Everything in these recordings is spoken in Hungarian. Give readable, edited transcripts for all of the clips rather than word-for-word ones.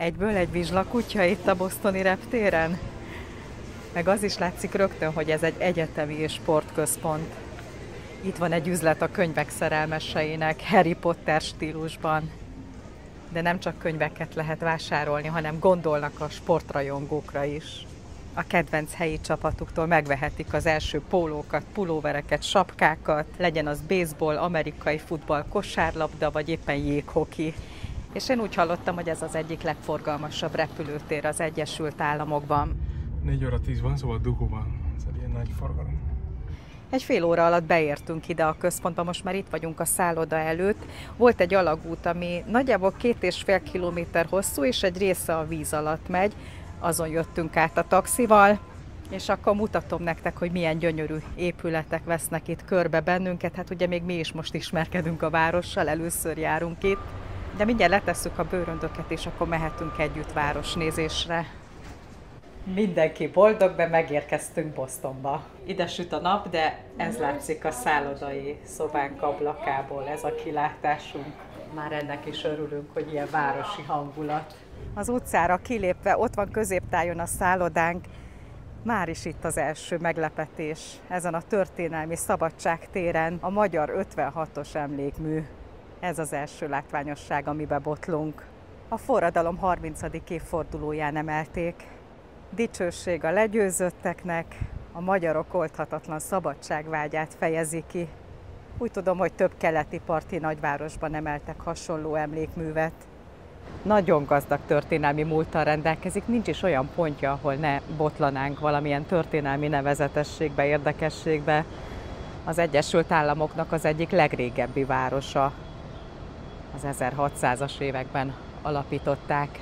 Egyből egy vizslakutya itt a bostoni reptéren? Meg az is látszik rögtön, hogy ez egy egyetemi és sportközpont. Itt van egy üzlet a könyvek szerelmeseinek, Harry Potter stílusban. De nem csak könyveket lehet vásárolni, hanem gondolnak a sportrajongókra is. A kedvenc helyi csapatuktól megvehetik az első pólókat, pulóvereket, sapkákat, legyen az baseball, amerikai futball, kosárlabda, vagy éppen jéghoki. És én úgy hallottam, hogy ez az egyik legforgalmasabb repülőtér az Egyesült Államokban. 4 óra 10 van, szóval dugóban. Ez egy ilyen nagy forgalom. Egy fél óra alatt beértünk ide a központba, most már itt vagyunk a szálloda előtt. Volt egy alagút, ami nagyjából 2,5 kilométer hosszú, és egy része a víz alatt megy. Azon jöttünk át a taxival, és akkor mutatom nektek, hogy milyen gyönyörű épületek vesznek itt körbe bennünket. Hát ugye még mi is most ismerkedünk a várossal, először járunk itt. De mindjárt letesszük a bőröndöket, és akkor mehetünk együtt városnézésre. Mindenki boldog, mert megérkeztünk Bostonba. Ide süt a nap, de ez látszik a szállodai szobánk ablakából, ez a kilátásunk. Már ennek is örülünk, hogy ilyen városi hangulat. Az utcára kilépve, ott van középtájon a szállodánk, már is itt az első meglepetés. Ezen a történelmi szabadságtéren a magyar 56-os emlékmű. Ez az első látványosság, amibe botlunk. A forradalom 30. évfordulóján emelték. Dicsőség a legyőzötteknek, a magyarok oldhatatlan szabadságvágyát fejezi ki. Úgy tudom, hogy több keleti parti nagyvárosban emeltek hasonló emlékművet. Nagyon gazdag történelmi múlttal rendelkezik, nincs is olyan pontja, ahol ne botlanánk valamilyen történelmi nevezetességbe, érdekességbe. Az Egyesült Államoknak az egyik legrégebbi városa. Az 1600-as években alapították.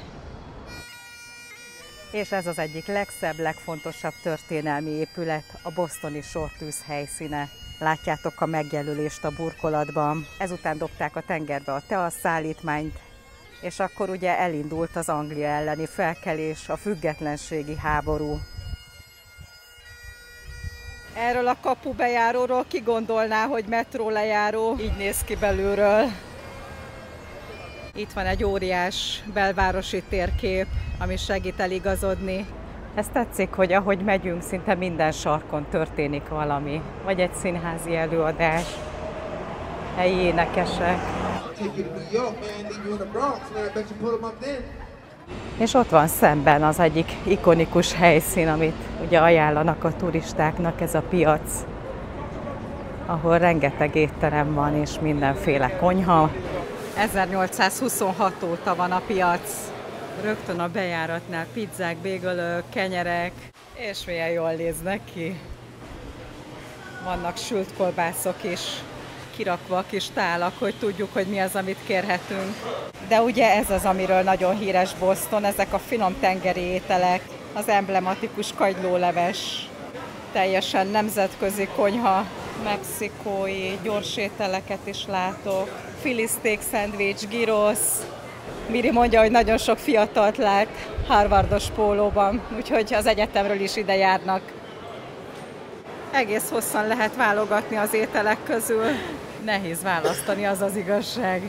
És ez az egyik legszebb, legfontosabb történelmi épület, a bostoni sortűz helyszíne. Látjátok a megjelölést a burkolatban. Ezután dobták a tengerbe a teaszállítmányt, és akkor ugye elindult az Anglia elleni felkelés, a függetlenségi háború. Erről a kapubejáróról ki gondolná, hogy metró lejáró? Így néz ki belülről. Itt van egy óriás belvárosi térkép, ami segít eligazodni. Ez tetszik, hogy ahogy megyünk, szinte minden sarkon történik valami. Vagy egy színházi előadás, helyi énekesek. És ott van szemben az egyik ikonikus helyszín, amit ugye ajánlanak a turistáknak, ez a piac, ahol rengeteg étterem van és mindenféle konyha. 1826 óta van a piac. Rögtön a bejáratnál pizzák, bégölök, kenyerek, és milyen jól néznek ki. Vannak sült kolbászok is, kirakva a kis tálak, hogy tudjuk, hogy mi az, amit kérhetünk. De ugye ez az, amiről nagyon híres Boston, ezek a finom tengeri ételek, az emblematikus kagylóleves, teljesen nemzetközi konyha, mexikói gyorsételeket is látok, filiszték szendvics, gyrosz. Miri mondja, hogy nagyon sok fiatalt lát harvardos pólóban, úgyhogy az egyetemről is ide járnak. Egész hosszan lehet válogatni az ételek közül. Nehéz választani, az az igazság.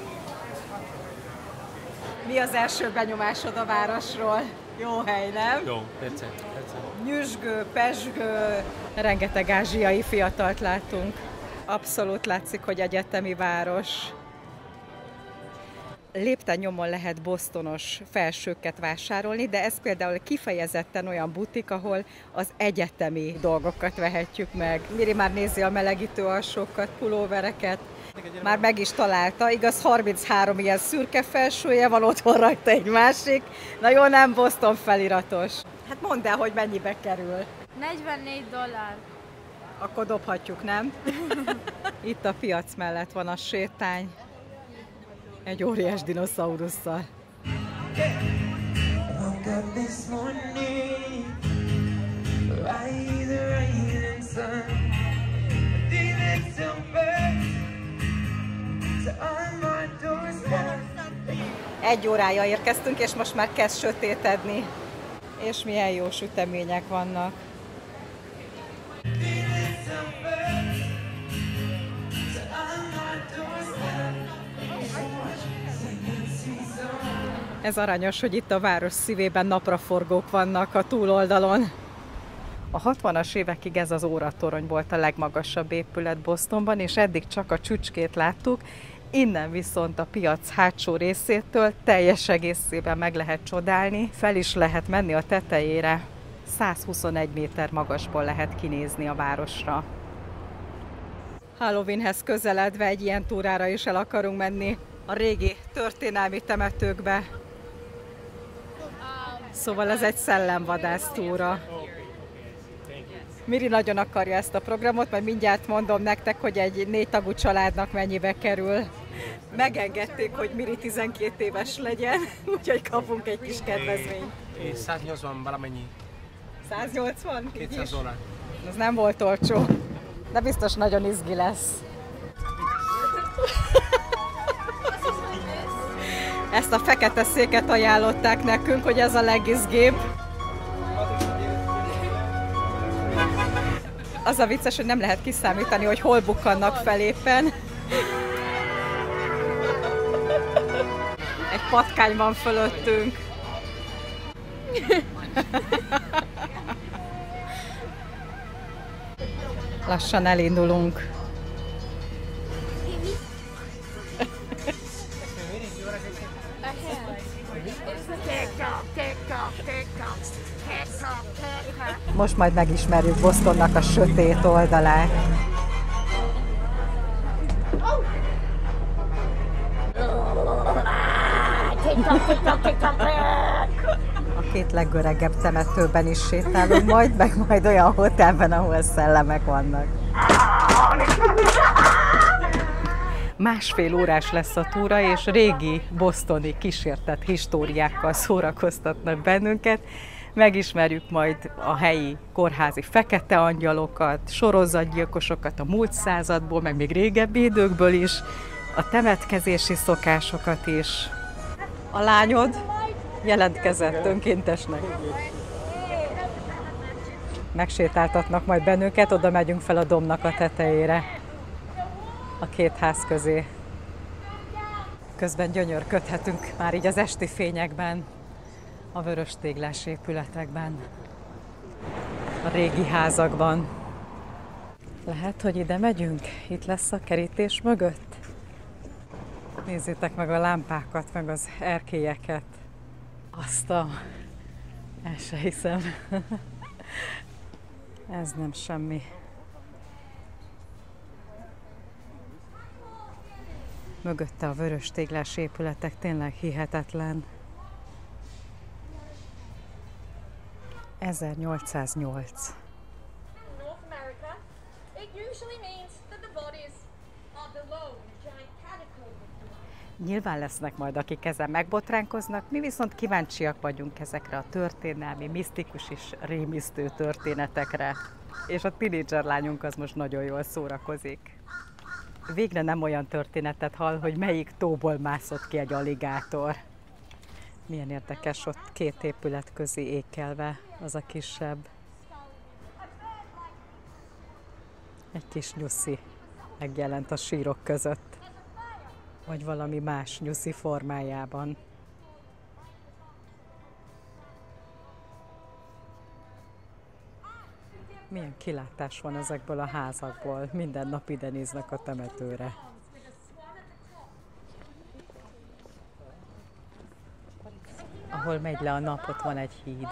Mi az első benyomásod a városról? Jó hely, nem? Jó, persze. Nyüzsgő, pezsgő, rengeteg ázsiai fiatalt látunk. Abszolút látszik, hogy egyetemi város. Lépten nyomon lehet bostonos felsőket vásárolni, de ez például kifejezetten olyan butik, ahol az egyetemi dolgokat vehetjük meg. Miri már nézi a melegítő alsókat, pulóvereket, már meg is találta. Igaz, 33 ilyen szürke felsője van, otthon rajta egy másik. Na jó, nem Boston feliratos. Hát mondd el, hogy mennyibe kerül. $44. Akkor dobhatjuk, nem? Itt a piac mellett van a sétány. Egy óriás dinoszaurusszal. Egy órája érkeztünk, és most már kezd sötétedni. És milyen jó sütemények vannak. Ez aranyos, hogy itt a város szívében napraforgók vannak a túloldalon. A 60-as évekig ez az óratorony volt a legmagasabb épület Bostonban, és eddig csak a csücskét láttuk. Innen viszont a piac hátsó részétől teljes egészében meg lehet csodálni, fel is lehet menni a tetejére. 121 méter magasból lehet kinézni a városra. Halloweenhez közeledve egy ilyen túrára is el akarunk menni a régi történelmi temetőkbe. Szóval ez egy szellemvadász túra. Miri nagyon akarja ezt a programot, majd mindjárt mondom nektek, hogy egy 4 tagú családnak mennyibe kerül. Megengedték, hogy Miri 12 éves legyen, úgyhogy kapunk egy kis kedvezményt. 180 valamennyi. 180? $200. Ez nem volt olcsó, de biztos nagyon izgi lesz. Ezt a fekete széket ajánlották nekünk, hogy ez a legizgébb. Az a vicces, hogy nem lehet kiszámítani, hogy hol bukkannak fel éppen. Egy patkány van fölöttünk. Lassan elindulunk. Most majd megismerjük Bostonnak a sötét oldalát. A 2 legöregebb temetőben is sétálunk meg majd olyan hotelben, ahol szellemek vannak. 1,5 órás lesz a túra, és régi bostoni kísértett históriákkal szórakoztatnak bennünket. Megismerjük majd a helyi kórházi fekete angyalokat, sorozatgyilkosokat a múlt századból, meg még régebbi időkből is, a temetkezési szokásokat is. A lányod jelentkezett önkéntesnek. Megsétáltatnak majd bennünket, oda megyünk fel a dombnak a tetejére, a 2 ház közé. Közben gyönyörködhetünk már így az esti fényekben, a vöröstéglás épületekben, a régi házakban. Lehet, hogy ide megyünk? Itt lesz a kerítés mögött? Nézzétek meg a lámpákat, meg az erkélyeket. El se hiszem. Ez nem semmi. Mögötte a vöröstéglás épületek tényleg hihetetlen. 1808. Nyilván lesznek majd, akik ezen megbotránkoznak, mi viszont kíváncsiak vagyunk ezekre a történelmi, misztikus és rémisztő történetekre. És a tinédzser lányunk az most nagyon jól szórakozik. Végre nem olyan történetet hall, hogy melyik tóból mászott ki egy aligátor. Milyen érdekes, ott 2 épület közé ékelve az a kisebb. Egy kis nyuszi megjelent a sírok között. Vagy valami más nyuszi formájában. Milyen kilátás van ezekből a házakból. Minden nap ide néznek a temetőre. Ahol megy le a nap, ott van egy híd.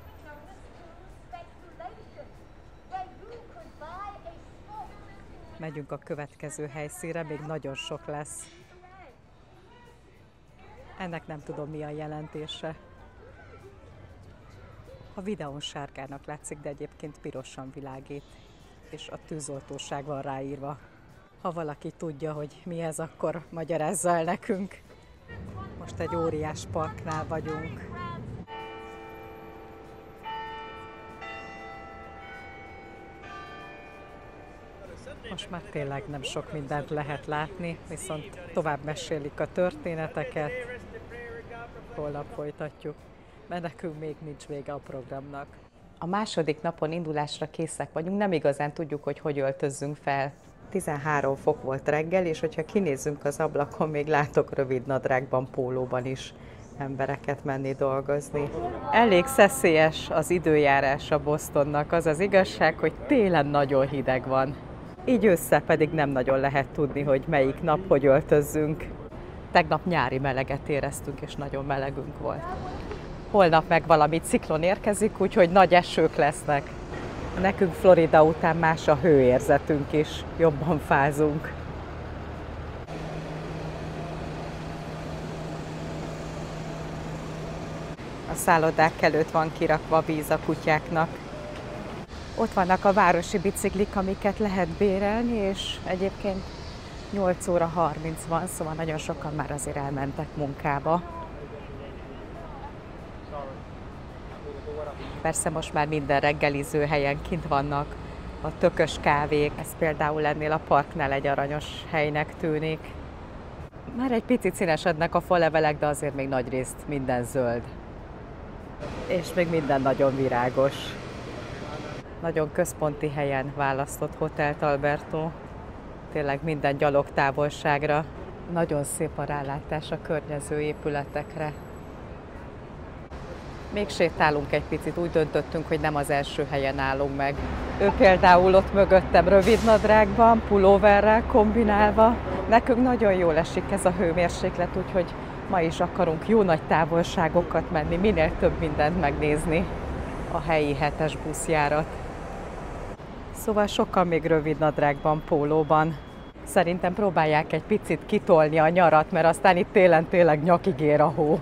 Megyünk a következő helyszínre, még nagyon sok lesz. Ennek nem tudom, mi a jelentése. A videón sárgának látszik, de egyébként pirosan világít, és a tűzoltóság van ráírva. Ha valaki tudja, hogy mi ez, akkor magyarázza el nekünk. Most egy óriás parknál vagyunk. Most már tényleg nem sok mindent lehet látni, viszont tovább mesélik a történeteket. Holnap folytatjuk, mert nekünk még nincs vége a programnak. A második napon indulásra készek vagyunk, nem igazán tudjuk, hogy öltözzünk fel. 13 fok volt reggel, és hogyha kinézzünk az ablakon, még látok rövid nadrágban, pólóban is embereket menni dolgozni. Elég szeszélyes az időjárása Bostonnak, az az igazság, hogy télen nagyon hideg van. Így ősszel pedig nem nagyon lehet tudni, hogy melyik nap hogy öltözzünk. Tegnap nyári meleget éreztünk, és nagyon melegünk volt. Holnap meg valami ciklon érkezik, úgyhogy nagy esők lesznek. Nekünk Florida után más a hőérzetünk is, jobban fázunk. A szállodák előtt van kirakva víz a kutyáknak. Ott vannak a városi biciklik, amiket lehet bérelni, és egyébként 8 óra 30 van, szóval nagyon sokan már azért elmentek munkába. Persze most már minden reggeliző helyen kint vannak a tökös kávék, ez például ennél a parknál egy aranyos helynek tűnik. Már egy picit színesednek a falevelek, de azért még nagyrészt minden zöld. És még minden nagyon virágos. Nagyon központi helyen választott hotelt Alberto. Tényleg minden gyalogtávolságra. Nagyon szép a rálátás a környező épületekre. Még sétálunk egy picit, úgy döntöttünk, hogy nem az első helyen állunk meg. Ő például ott mögöttem rövidnadrágban, pulóverrel kombinálva. Nekünk nagyon jól esik ez a hőmérséklet, úgyhogy ma is akarunk jó nagy távolságokat menni, minél több mindent megnézni. A helyi 7-es buszjárat. Szóval sokan még rövidnadrágban, pólóban. Szerintem próbálják egy picit kitolni a nyarat, mert aztán itt télen tényleg nyakig ér a hó.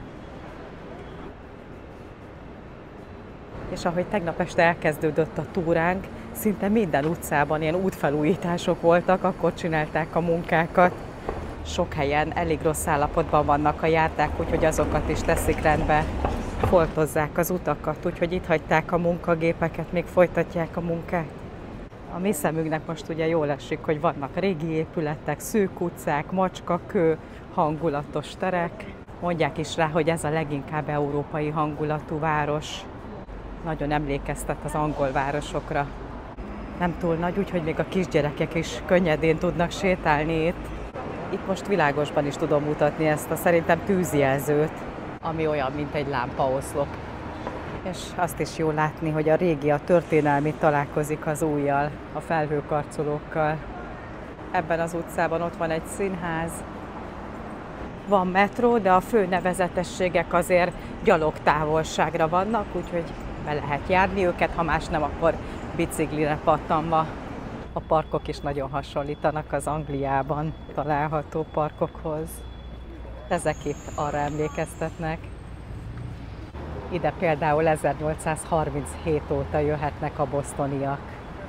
És ahogy tegnap este elkezdődött a túránk, szinte minden utcában ilyen útfelújítások voltak, akkor csinálták a munkákat. Sok helyen elég rossz állapotban vannak a járdák, úgyhogy azokat is teszik rendbe, foltozzák az utakat, úgyhogy itt hagyták a munkagépeket, még folytatják a munkát. A mi szemünknek most ugye jól esik, hogy vannak régi épületek, szűk utcák, macskakő, hangulatos terek. Mondják is rá, hogy ez a leginkább európai hangulatú város. Nagyon emlékeztet az angol városokra. Nem túl nagy, úgyhogy még a kisgyerekek is könnyedén tudnak sétálni itt. Itt most világosban is tudom mutatni ezt a szerintem tűzjelzőt, ami olyan, mint egy lámpaoszlop. És azt is jó látni, hogy a régi, a történelmi találkozik az újjal, a felhőkarcolókkal. Ebben az utcában ott van egy színház, van metró, de a fő nevezetességek azért gyalogtávolságra vannak, úgyhogy be lehet járni őket, ha más nem, akkor biciklire pattanva. A parkok is nagyon hasonlítanak az Angliában található parkokhoz. Ezek itt arra emlékeztetnek. Ide például 1837 óta jöhetnek a bostoniak.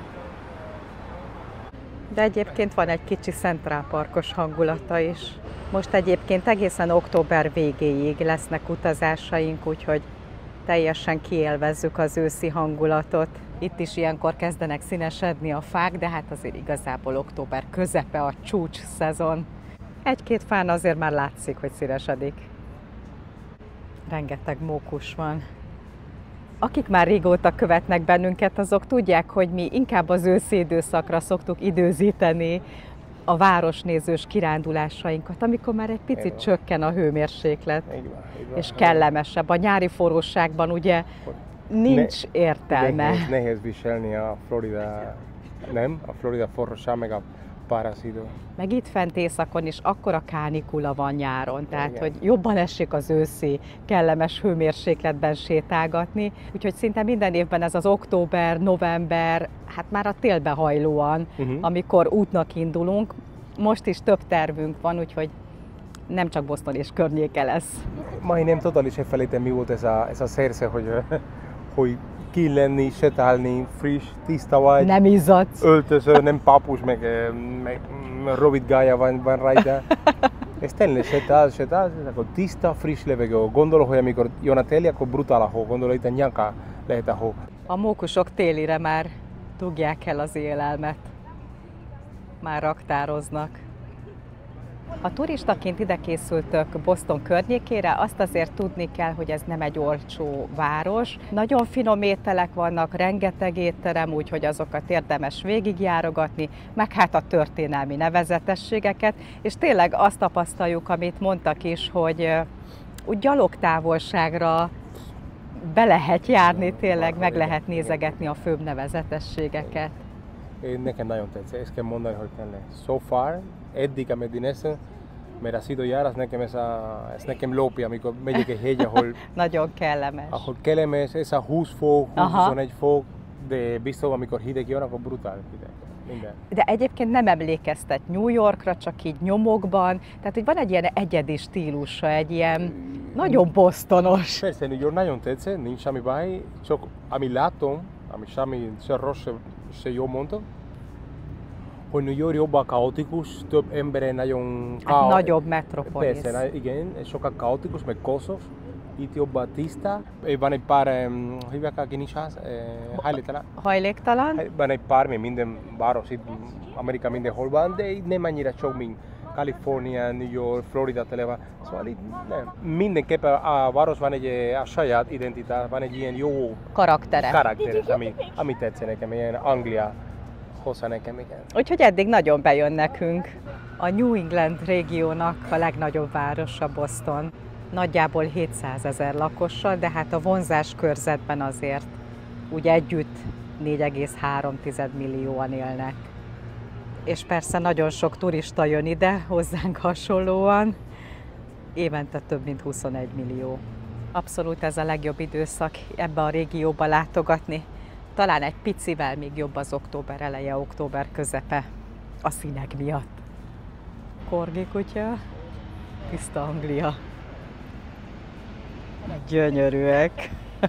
De egyébként van egy kicsi Central Parkos hangulata is. Most egyébként egészen október végéig lesznek utazásaink, úgyhogy teljesen kiélvezzük az őszi hangulatot. Itt is ilyenkor kezdenek színesedni a fák, de hát azért igazából október közepe a csúcs szezon. Egy-két fán azért már látszik, hogy színesedik. Rengeteg mókus van. Akik már régóta követnek bennünket, azok tudják, hogy mi inkább az őszi időszakra szoktuk időzíteni a városnézős kirándulásainkat, amikor már egy picit csökken a hőmérséklet, és kellemesebb. A nyári forróságban ugye nincs értelme. Nehéz viselni a Florida, nem? A Florida forróság meg a párasz idő. Meg itt fent északon is akkora kánikula van nyáron, tehát hogy jobban esik az őszi, kellemes hőmérsékletben sétálgatni. Úgyhogy szinte minden évben ez az október, november, hát már a télbe hajlóan, amikor útnak indulunk. Most is több tervünk van, úgyhogy nem csak Boston és környéke lesz. Majdnem totális elfelejtem, mi volt ez a szersze, hogy ki lenni, sétálni, friss, tiszta vagy. Nem izzadsz. Öltöző, nem papus, meg rövid gája van rajta. És tényleg sétálsz, akkor tiszta, friss levegő. Gondolom, hogy amikor jön a téli, akkor brutál a hó. Gondolom, itt a nyaka lehet a hó. A mókusok télire már dugják el az élelmet. Már raktároznak. Ha turistaként ide készültök Boston környékére, azt azért tudni kell, hogy ez nem egy olcsó város. Nagyon finom ételek vannak, rengeteg étterem, úgyhogy azokat érdemes végigjárogatni, meg hát a történelmi nevezetességeket, és tényleg azt tapasztaljuk, amit mondtak is, hogy úgy gyalogtávolságra be lehet járni, tényleg meg lehet nézegetni a főbb nevezetességeket. Nekem nagyon tetszett, ezt kell mondani, hogy tényleg. So far, eddig, ameddig néztem, mert az idő jár, ez nekem lópi, amikor megyek egy hegy, ahol nagyon kellemes. Ahol kellemes, ez a 20 fok, 21 fok, de biztos, amikor hideg jön, akkor brutál hideg. Minden. De egyébként nem emlékeztet New Yorkra, csak így nyomokban, tehát hogy van egy ilyen egyedi stílusa, egy ilyen nagyon bostonos. Persze, New York nagyon tetszett, nincs semmi baj, csak ami látom, ami se rossz, se jó mondom, hogy New York jobban kaotikus, több embere nagyon nagyobb metropolis. Persze, igen, sokkal kaotikus, meg koszos. Itt jobban tiszta. Van egy pár, hívják a kinisház, hajléktalan. Hajléktalan? Van egy pár, mert minden város itt Amerika mindenhol van, de itt nem annyira sok, mint California, New York, Florida, Televa. Szóval itt nem. Mindenképpen a városban egy a saját identitás, van egy ilyen jó karaktere, ami tetszett nekem, ilyen Anglia hozzá nekem, igen. Úgyhogy eddig nagyon bejön nekünk. A New England régiónak a legnagyobb városa Boston. Nagyjából 700 000 lakossal, de hát a vonzás körzetben azért úgy együtt 4,3 millióan élnek. És persze nagyon sok turista jön ide, hozzánk hasonlóan, évente több mint 21 millió. Abszolút ez a legjobb időszak ebbe a régióba látogatni. Talán egy picivel még jobb az október eleje, október közepe a színek miatt. Korgi kutya, tiszta Anglia. Gyönyörűek.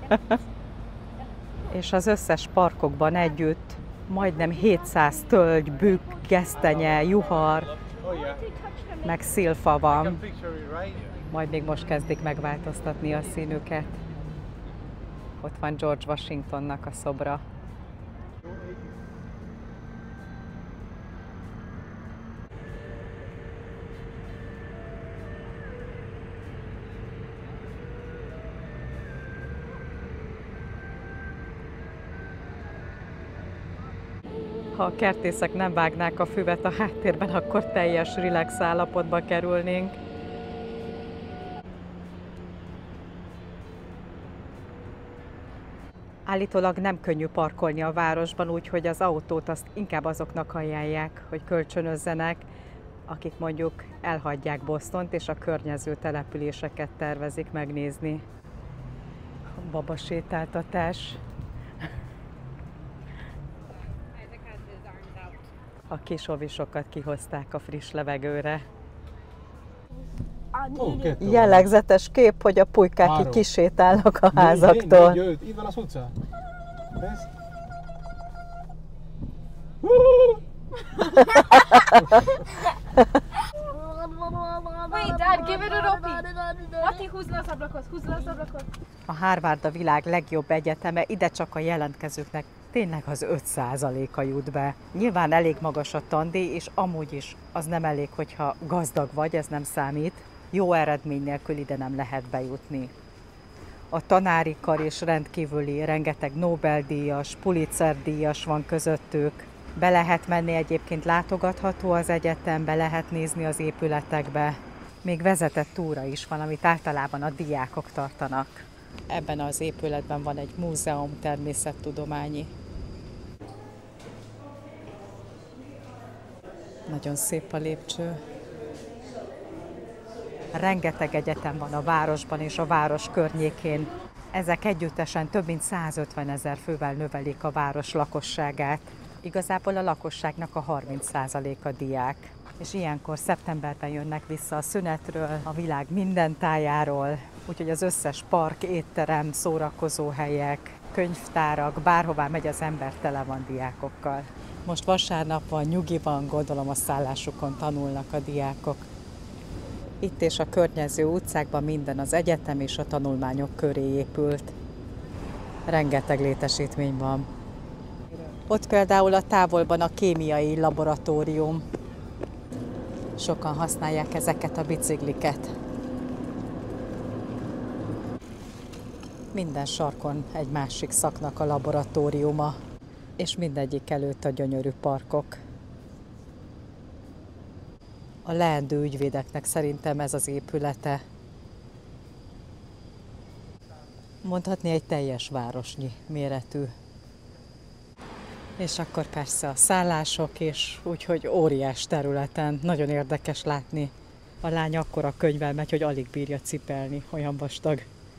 És az összes parkokban együtt majdnem 700 tölgy, bükk, gesztenye, juhar, meg szilfa van. Majd még most kezdik megváltoztatni a színüket. Ott van George Washingtonnak a szobra. Ha a kertészek nem vágnák a füvet a háttérben, akkor teljes relax állapotba kerülnénk. Állítólag nem könnyű parkolni a városban, úgyhogy az autót azt inkább azoknak ajánlják, hogy kölcsönözzenek, akik mondjuk elhagyják Bostont és a környező településeket tervezik megnézni. Babasétáltatás. A kis ovisokat kihozták a friss levegőre. Jellegzetes kép, hogy a pulykák így kisétálnak a házaktól. Itt van az utca. Wait, Dad, give it a ropi. Mati, húzd le az ablakot, húzd le az ablakot. A Harvard a világ legjobb egyeteme, ide csak a jelentkezőknek tényleg az 5%-a jut be. Nyilván elég magas a tandíj, és amúgy is az nem elég, hogyha gazdag vagy, ez nem számít. Jó eredmény nélkül ide nem lehet bejutni. A tanári kar is rendkívüli, rengeteg Nobel-díjas, Pulitzer-díjas van közöttük. Be lehet menni, egyébként látogatható az egyetem, be lehet nézni az épületekbe. Még vezetett túra is van, amit általában a diákok tartanak. Ebben az épületben van egy múzeum természettudományi. Nagyon szép a lépcső. Rengeteg egyetem van a városban és a város környékén. Ezek együttesen több mint 150 000 fővel növelik a város lakosságát. Igazából a lakosságnak a 30%-a diák. És ilyenkor szeptemberben jönnek vissza a szünetről, a világ minden tájáról, úgyhogy az összes park, étterem, szórakozóhelyek, könyvtárak, bárhová megy az ember, tele van diákokkal. Most vasárnap van, nyugi van, gondolom a szállásukon tanulnak a diákok. Itt és a környező utcákban minden az egyetem és a tanulmányok köré épült. Rengeteg létesítmény van. Ott például a távolban a kémiai laboratórium. Sokan használják ezeket a bicikliket. Minden sarkon egy másik szaknak a laboratóriuma, és mindegyik előtt a gyönyörű parkok. A leendő ügyvédeknek szerintem ez az épülete Mondhatni egy teljes városnyi méretű. És akkor persze a szállások is, úgyhogy óriás területen. Nagyon érdekes látni. A lány akkora könyvvel megy, hogy alig bírja cipelni, olyan vastag.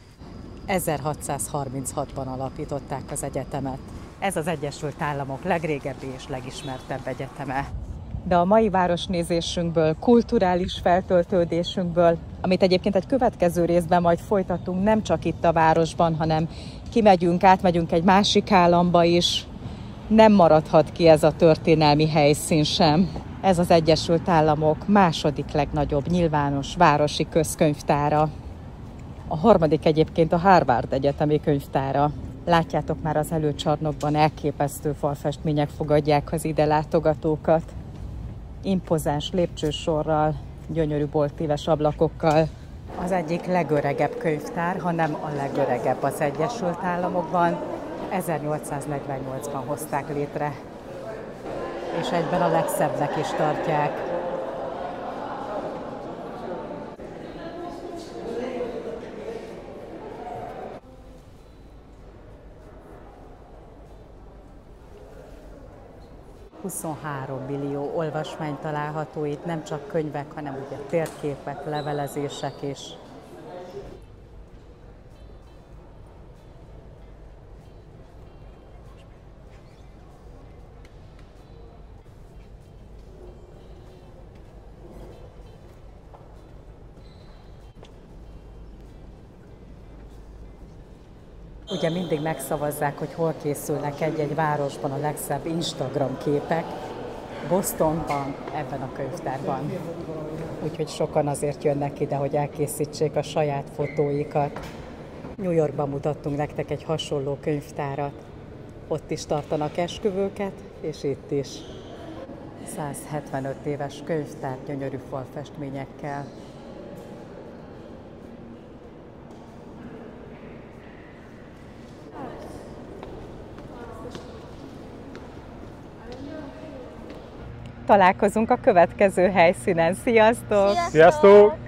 1636-ban alapították az egyetemet. Ez az Egyesült Államok legrégebbi és legismertebb egyeteme. De a mai városnézésünkből, kulturális feltöltődésünkből, amit egyébként egy következő részben majd folytatunk, nem csak itt a városban, hanem kimegyünk, átmegyünk egy másik államba is, nem maradhat ki ez a történelmi helyszín sem. Ez az Egyesült Államok második legnagyobb nyilvános városi közkönyvtára. A harmadik egyébként a Harvard Egyetemi Könyvtára. Látjátok már az előcsarnokban, elképesztő falfestmények fogadják az ide látogatókat. Impozáns lépcsősorral, gyönyörű boltíves ablakokkal. Az egyik legöregebb könyvtár, hanem a legöregebb az Egyesült Államokban. 1848-ban hozták létre, és egyben a legszebbnek is tartják. $23 millió olvasmány található itt, nem csak könyvek, hanem ugye térképek, levelezések is. Ugye mindig megszavazzák, hogy hol készülnek egy-egy városban a legszebb Instagram képek. Bostonban, ebben a könyvtárban. Úgyhogy sokan azért jönnek ide, hogy elkészítsék a saját fotóikat. New Yorkban mutattunk nektek egy hasonló könyvtárat. Ott is tartanak esküvőket, és itt is. 175 éves könyvtár gyönyörű falfestményekkel. Találkozunk a következő helyszínen. Sziasztok! Sziasztok!